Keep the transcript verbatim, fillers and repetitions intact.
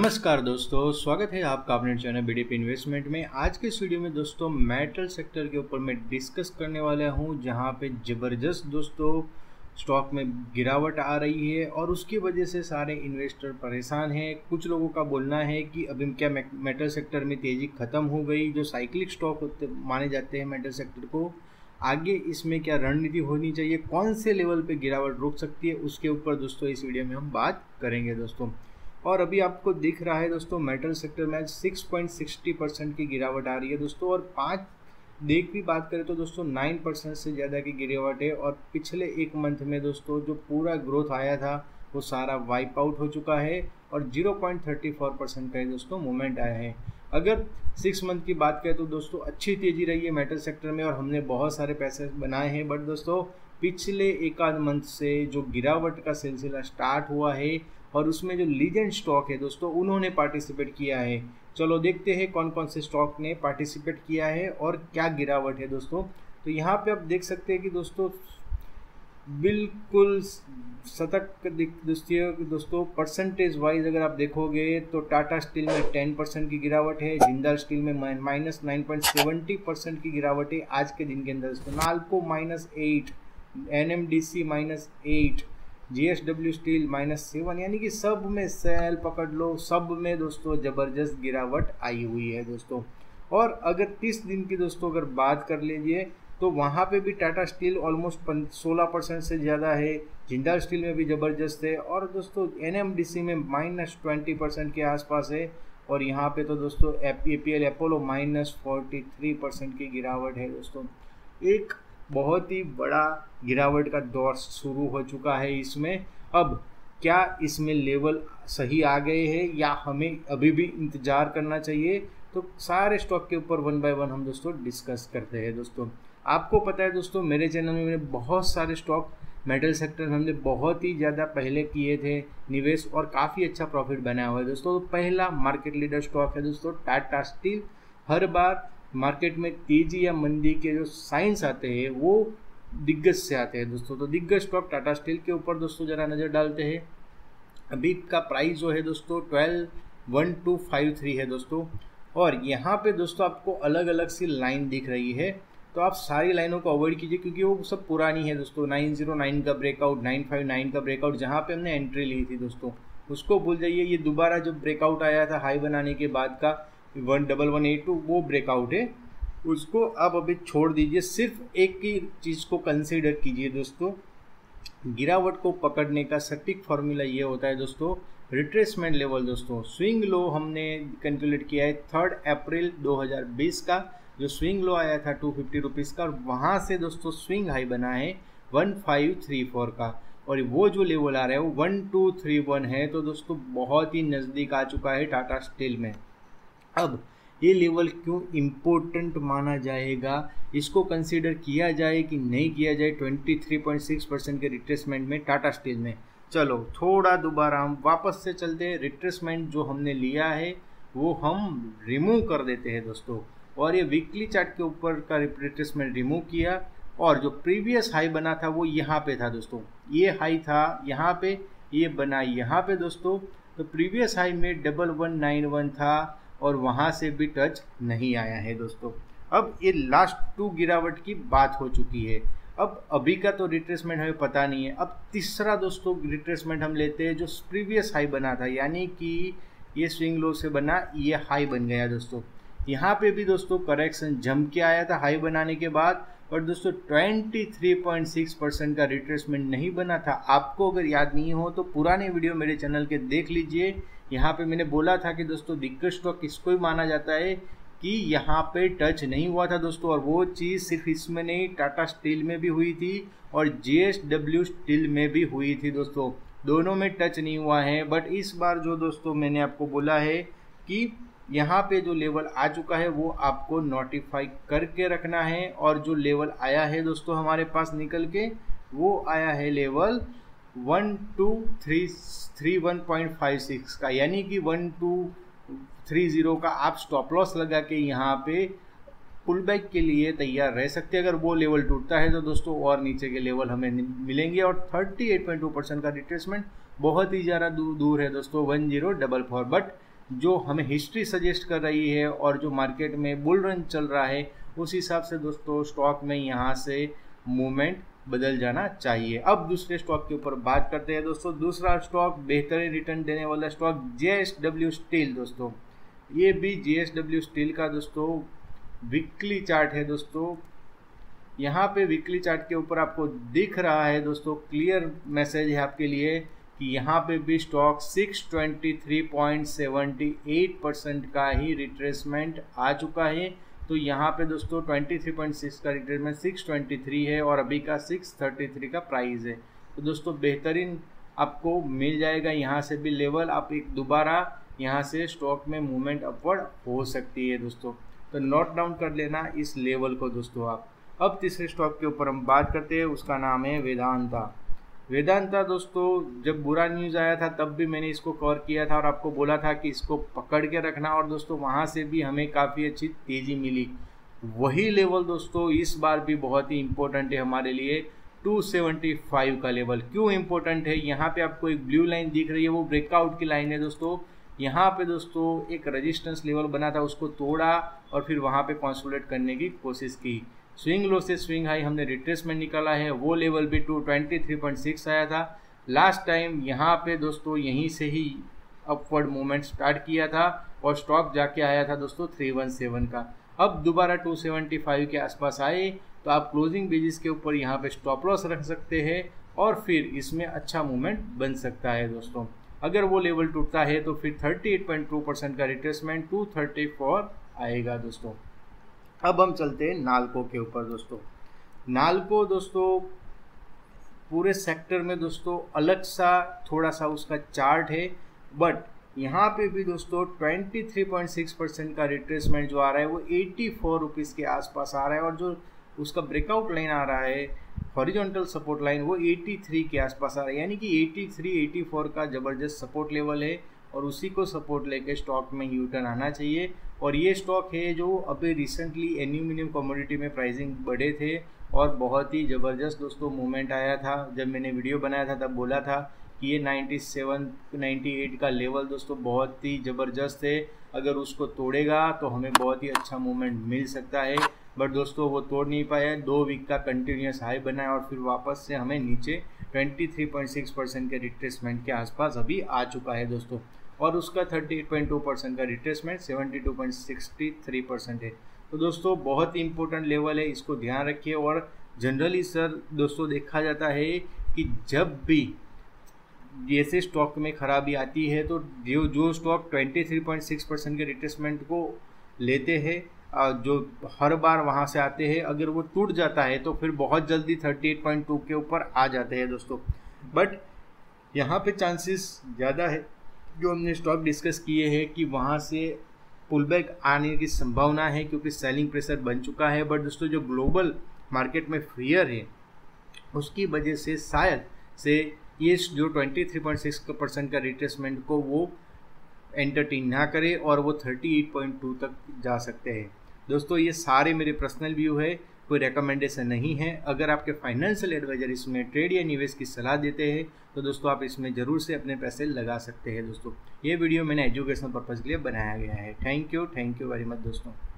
नमस्कार दोस्तों, स्वागत है आपका अपने चैनल बीडीपी इन्वेस्टमेंट में। आज के इस वीडियो में दोस्तों मेटल सेक्टर के ऊपर मैं डिस्कस करने वाला हूं, जहां पे ज़बरदस्त दोस्तों स्टॉक में गिरावट आ रही है और उसकी वजह से सारे इन्वेस्टर परेशान हैं। कुछ लोगों का बोलना है कि अभी क्या मेटल सेक्टर में तेज़ी ख़त्म हो गई, जो साइक्लिक स्टॉक होते माने जाते हैं मेटल सेक्टर को, आगे इसमें क्या रणनीति होनी चाहिए, कौन से लेवल पे गिरावट रुक सकती है, उसके ऊपर दोस्तों इस वीडियो में हम बात करेंगे दोस्तों। और अभी आपको दिख रहा है दोस्तों मेटल सेक्टर में six point six zero percent की गिरावट आ रही है दोस्तों, और पाँच देख भी बात करें तो दोस्तों नौ परसेंट से ज़्यादा की गिरावट है। और पिछले एक मंथ में दोस्तों जो पूरा ग्रोथ आया था वो सारा वाइप आउट हो चुका है और zero point three four percent का ही दोस्तों मूवमेंट आया है। अगर सिक्स मंथ की बात करें तो दोस्तों अच्छी तेज़ी रही है मेटल सेक्टर में और हमने बहुत सारे पैसे बनाए हैं। बट दोस्तों पिछले एक आध मंथ से जो गिरावट का सिलसिला स्टार्ट हुआ है और उसमें जो लीजेंड स्टॉक है दोस्तों उन्होंने पार्टिसिपेट किया है। चलो देखते हैं कौन कौन से स्टॉक ने पार्टिसिपेट किया है और क्या गिरावट है दोस्तों। तो यहाँ पे आप देख सकते हैं कि दोस्तों बिल्कुल शतक दोस्तों दोस्तों परसेंटेज वाइज अगर आप देखोगे तो टाटा स्टील में टेन परसेंट की गिरावट है, जिंदाल स्टील में minus nine point seventy percent की गिरावट है आज के दिन के अंदर दोस्तों। NALCO minus eight, N M D C minus eight, G S W steel minus seven, यानी कि सब में सेल पकड़ लो, सब में दोस्तों ज़बरदस्त गिरावट आई हुई है दोस्तों। और अगर तीस दिन की दोस्तों अगर बात कर लीजिए तो वहाँ पे भी टाटा स्टील ऑलमोस्ट सोलह परसेंट से ज़्यादा है, जिंदाल स्टील में भी ज़बरदस्त है और दोस्तों एन एम डी सी में माइनस ट्वेंटी परसेंट के आसपास है। और यहाँ पे तो दोस्तों A P L Apollo minus forty three percent की गिरावट है दोस्तों। एक बहुत ही बड़ा गिरावट का दौर शुरू हो चुका है इसमें। अब क्या इसमें लेवल सही आ गए हैं या हमें अभी भी इंतज़ार करना चाहिए, तो सारे स्टॉक के ऊपर वन बाय वन हम दोस्तों डिस्कस करते हैं दोस्तों। आपको पता है दोस्तों मेरे चैनल में मैंने बहुत सारे स्टॉक मेटल सेक्टर हमने बहुत ही ज़्यादा पहले किए थे निवेश और काफ़ी अच्छा प्रॉफिट बनाया हुआ है दोस्तों। तो पहला मार्केट लीडर स्टॉक है दोस्तों टाटा स्टील। हर बार मार्केट में तेजी या मंदी के जो साइंस आते हैं वो दिग्गज से आते हैं दोस्तों। तो दिग्गज स्टॉक टाटा स्टील के ऊपर दोस्तों ज़रा नज़र डालते हैं। अभी का प्राइस जो है दोस्तों twelve one two five three है दोस्तों। और यहाँ पे दोस्तों आपको अलग अलग सी लाइन दिख रही है, तो आप सारी लाइनों को अवॉइड कीजिए क्योंकि वो सब पुरानी है दोस्तों। नाइन ज़ीरो नाइन का ब्रेकआउट, नाइन फाइव नाइन का ब्रेकआउट जहाँ पे हमने एंट्री ली थी दोस्तों, उसको भूल जाइए। ये दोबारा जो ब्रेकआउट आया था हाई बनाने के बाद का one double one eight two, वो ब्रेकआउट है, उसको आप अभी छोड़ दीजिए। सिर्फ एक ही चीज़ को कंसीडर कीजिए दोस्तों, गिरावट को पकड़ने का सटीक फार्मूला ये होता है दोस्तों रिट्रेसमेंट लेवल दोस्तों। स्विंग लो हमने कैलकुलेट किया है थर्ड अप्रैल दो हज़ार बीस का, जो स्विंग लो आया था टू फिफ्टी रुपीज़ का, और वहाँ से दोस्तों स्विंग हाई बना है वन फाइव थ्री फोर का, और वो जो लेवल आ रहा है वो वन टू थ्री वन है। तो दोस्तों बहुत ही नज़दीक आ चुका है टाटा स्टील में। अब ये लेवल क्यों इम्पोर्टेंट माना जाएगा, इसको कंसीडर किया जाए कि नहीं किया जाए तेईस पॉइंट सिक्स परसेंट के रिट्रेसमेंट में टाटा स्टील में। चलो थोड़ा दोबारा हम वापस से चलते हैं। रिट्रेसमेंट जो हमने लिया है वो हम रिमूव कर देते हैं दोस्तों, और ये वीकली चार्ट के ऊपर का रिट्रेसमेंट रिमूव किया और जो प्रीवियस हाई बना था वो यहाँ पे था दोस्तों। ये हाई था यहाँ पे, ये बना यहाँ पे दोस्तों। तो प्रीवियस हाई में डबल वन नाइन वन था और वहाँ से भी टच नहीं आया है दोस्तों। अब ये लास्ट टू गिरावट की बात हो चुकी है। अब अभी का तो रिट्रेसमेंट हमें पता नहीं है। अब तीसरा दोस्तों रिट्रेसमेंट हम लेते हैं जो प्रीवियस हाई बना था, यानी कि ये स्विंग लो से बना ये हाई बन गया दोस्तों। यहाँ पे भी दोस्तों करेक्शन जम के आया था हाई बनाने के बाद, और दोस्तों तेईस पॉइंट सिक्स परसेंट का रिट्रेसमेंट नहीं बना था। आपको अगर याद नहीं हो तो पुराने वीडियो मेरे चैनल के देख लीजिए। यहाँ पे मैंने बोला था कि दोस्तों दिग्गज स्टॉक किसको ही माना जाता है कि यहाँ पे टच नहीं हुआ था दोस्तों, और वो चीज़ सिर्फ इसमें नहीं टाटा स्टील में भी हुई थी और जे एस डब्ल्यू स्टील में भी हुई थी दोस्तों। दोनों में टच नहीं हुआ है। बट इस बार जो दोस्तों मैंने आपको बोला है कि यहाँ पे जो लेवल आ चुका है वो आपको नोटिफाई करके रखना है, और जो लेवल आया है दोस्तों हमारे पास निकल के वो आया है level one two three three one point five six का, यानी कि वन टू थ्री ज़ीरो का आप स्टॉप लॉस लगा के यहाँ पे पुल बैक के लिए तैयार रह सकते हैं। अगर वो लेवल टूटता है तो दोस्तों और नीचे के लेवल हमें मिलेंगे। और thirty eight point two percent का रिट्रेसमेंट बहुत ही ज़्यादा दूर दूर है दोस्तों, one zero double four. But जो हमें हिस्ट्री सजेस्ट कर रही है और जो मार्केट में बुल रन चल रहा है उस हिसाब से दोस्तों स्टॉक में यहाँ से मूवमेंट बदल जाना चाहिए। अब दूसरे स्टॉक के ऊपर बात करते हैं दोस्तों। दूसरा स्टॉक बेहतरीन रिटर्न देने वाला stock J S W steel दोस्तों। ये भी जे एस डब्ल्यू स्टील का दोस्तों वीकली चार्ट है दोस्तों। यहाँ पे वीकली चार्ट के ऊपर आपको दिख रहा है दोस्तों, क्लियर मैसेज है आपके लिए कि यहाँ पे भी स्टॉक छह सौ तेईस पॉइंट सात आठ परसेंट का ही रिट्रेसमेंट आ चुका है। तो यहाँ पे दोस्तों तेईस पॉइंट छह का रिट्रेसमेंट छह सौ तेईस है और अभी का छह सौ तैंतीस का प्राइस है। तो दोस्तों बेहतरीन आपको मिल जाएगा, यहाँ से भी लेवल आप एक दोबारा यहाँ से स्टॉक में मूवमेंट अपवर्ड हो सकती है दोस्तों। तो नोट डाउन कर लेना इस लेवल को दोस्तों आप। अब तीसरे स्टॉक के ऊपर हम बात करते हैं, उसका नाम है वेदांता। वेदांता दोस्तों जब बुरा न्यूज़ आया था तब भी मैंने इसको कवर किया था और आपको बोला था कि इसको पकड़ के रखना, और दोस्तों वहाँ से भी हमें काफ़ी अच्छी तेज़ी मिली। वही लेवल दोस्तों इस बार भी बहुत ही इम्पोर्टेंट है हमारे लिए, दो सौ पचहत्तर का लेवल। क्यों इम्पोर्टेंट है? यहाँ पे आपको एक ब्लू लाइन दिख रही है, वो ब्रेकआउट की लाइन है दोस्तों। यहाँ पे दोस्तों एक रेजिस्टेंस लेवल बना था, उसको तोड़ा और फिर वहाँ पे कंसोलिडेट करने की कोशिश की। स्विंग लो से स्विंग हाई हमने रिट्रेसमेंट निकाला है, वो लेवल भी two twenty three point six आया था लास्ट टाइम। यहाँ पे दोस्तों यहीं से ही अपवर्ड मूवमेंट स्टार्ट किया था और स्टॉक जाके आया था दोस्तों तीन सौ सत्रह का। अब दोबारा दो सौ पचहत्तर के आसपास आए तो आप क्लोजिंग बेसिस के ऊपर यहाँ पे स्टॉप लॉस रख सकते हैं और फिर इसमें अच्छा मूवमेंट बन सकता है दोस्तों। अगर वो लेवल टूटता है तो फिर अड़तीस पॉइंट दो परसेंट का रिट्रेसमेंट दो सौ चौंतीस आएगा दोस्तों। अब हम चलते हैं नाल्को के ऊपर दोस्तों। नाल्को दोस्तों पूरे सेक्टर में दोस्तों अलग सा थोड़ा सा उसका चार्ट है, बट यहाँ पे भी दोस्तों तेईस पॉइंट छह परसेंट का रिट्रेसमेंट जो आ रहा है वो चौरासी रुपीस के आसपास आ रहा है और जो उसका ब्रेकआउट लाइन आ रहा है हॉरिजॉन्टल सपोर्ट लाइन वो तिरासी के आसपास आ रहा है, यानी कि तिरासी, चौरासी का ज़बरदस्त सपोर्ट लेवल है और उसी को सपोर्ट लेके स्टॉक में यू टर्न आना चाहिए। और ये स्टॉक है जो अभी रिसेंटली एल्यूमिनियम कमोडिटी में प्राइसिंग बढ़े थे और बहुत ही ज़बरदस्त दोस्तों मूवमेंट आया था। जब मैंने वीडियो बनाया था तब बोला था कि ये सत्तानवे, अट्ठानवे का लेवल दोस्तों बहुत ही ज़बरदस्त है, अगर उसको तोड़ेगा तो हमें बहुत ही अच्छा मूवमेंट मिल सकता है। बट दोस्तों वो तोड़ नहीं पाया, दो वीक का कंटिन्यूस हाई बनाया और फिर वापस से हमें नीचे तेईस पॉइंट छह परसेंट के रिट्रेसमेंट के आसपास अभी आ चुका है दोस्तों, और उसका अड़तीस पॉइंट दो परसेंट का रिट्रेसमेंट बहत्तर पॉइंट छह तीन परसेंट है। तो दोस्तों बहुत ही इंपॉर्टेंट लेवल है, इसको ध्यान रखिए। और जनरली सर दोस्तों देखा जाता है कि जब भी जैसे स्टॉक में खराबी आती है तो जो जो स्टॉक तेईस पॉइंट छह परसेंट के रिट्रेसमेंट को लेते हैं, जो हर बार वहाँ से आते हैं, अगर वो टूट जाता है तो फिर बहुत जल्दी अड़तीस पॉइंट दो के ऊपर आ जाते हैं दोस्तों। बट यहाँ पे चांसेस ज़्यादा है, जो हमने स्टॉक डिस्कस किए हैं कि वहाँ से पुलबैक आने की संभावना है क्योंकि सेलिंग प्रेशर बन चुका है। बट दोस्तों जो ग्लोबल मार्केट में फियर है उसकी वजह से शायद से ये जो तेईस पॉइंट छह परसेंट का रिट्रेसमेंट को वो एंटरटेन ना करे और वो अड़तीस पॉइंट दो तक जा सकते हैं दोस्तों। ये सारे मेरे पर्सनल व्यू है, कोई रिकमेंडेशन नहीं है। अगर आपके फाइनेंशियल एडवाइजर इसमें ट्रेड या निवेश की सलाह देते हैं तो दोस्तों आप इसमें ज़रूर से अपने पैसे लगा सकते हैं दोस्तों। ये वीडियो मैंने एजुकेशनल पर्पज़ के लिए बनाया गया है। Thank you thank you very much दोस्तों।